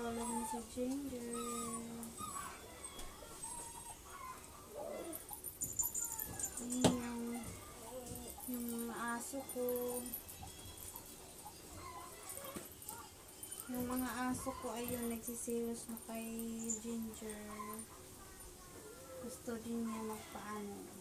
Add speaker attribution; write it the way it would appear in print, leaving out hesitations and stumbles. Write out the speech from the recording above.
Speaker 1: Natutulog na si Ginger. Ayan yung mga aso ko. Yung mga aso ko ayun, nagsisilos na kay Ginger. Gusto din niya magpaano.